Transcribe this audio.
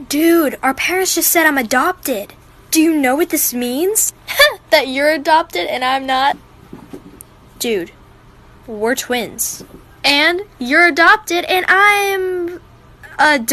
Dude, our parents just said I'm adopted. Do you know what this means? That you're adopted and I'm not? Dude, we're twins. And you're adopted and I'm